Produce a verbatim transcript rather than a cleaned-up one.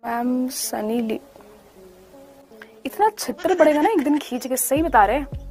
Ma'am Sunny ली, इतना छित्र पड़ेगा ना एक दिन खींच के, सही बता रहे हैं।